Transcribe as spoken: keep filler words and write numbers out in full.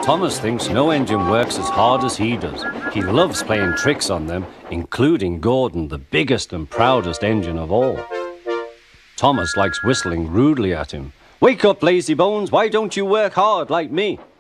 Thomas thinks no engine works as hard as he does. He loves playing tricks on them, including Gordon, the biggest and proudest engine of all. Thomas likes whistling rudely at him. "Wake up, lazy bones, why don't you work hard like me?"